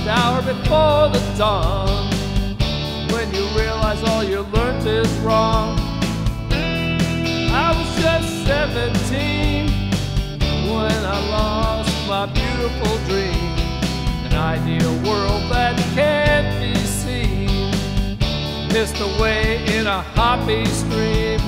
hour before the dawn, when you realize all you learned is wrong. I was just 17 when I lost my beautiful dream, an ideal world that can't be seen, missed away in a happy stream.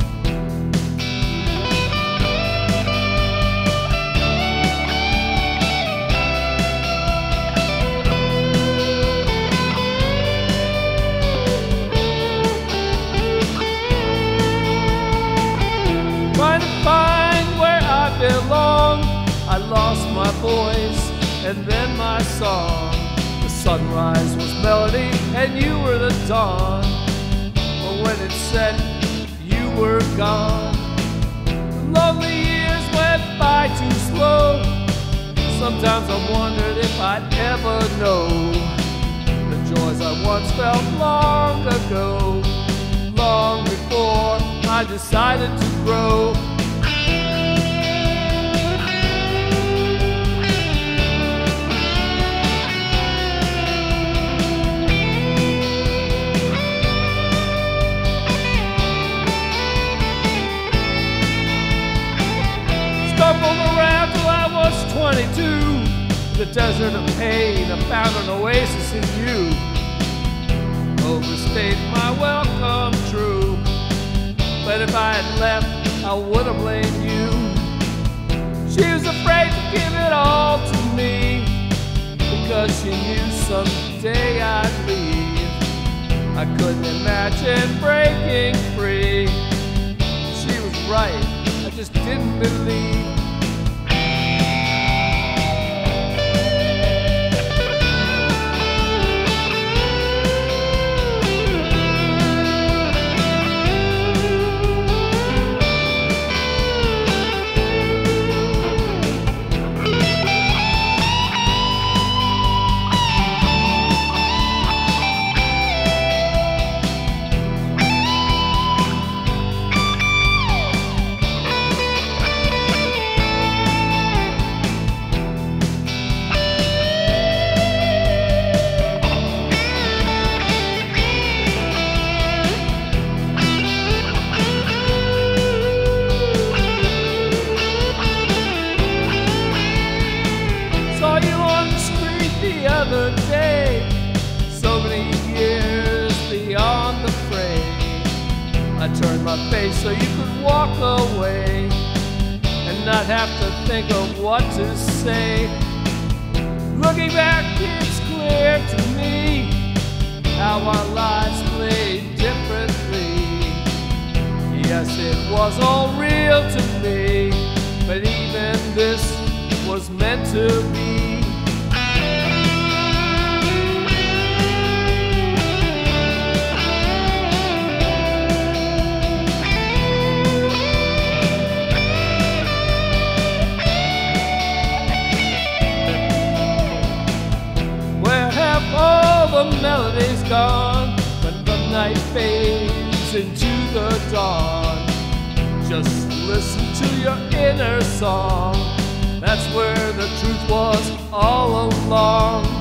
Trying to find where I belong, I lost my voice and then my song. The sunrise was melody and you were the dawn, but when it set, you were gone. The lonely years went by too slow. Sometimes I wondered if I'd ever know the joys I once felt long ago, long before I decided to grow. Stumbled around till I was 22, the desert of pain, I found an oasis in you. Overstayed my welcome, true, but if I had left, I would have blamed you. She was afraid to give it all to me, because she knew someday I'd leave. I couldn't imagine breaking free. She was right, I just didn't believe. Other day, so many years beyond the fray, I turned my face so you could walk away and not have to think of what to say. Looking back, it's clear to me how our lives played differently. Yes, it was all real to me, but even this was meant to be. All the melodies gone, when the night fades into the dawn. Just listen to your inner song. That's where the truth was all along.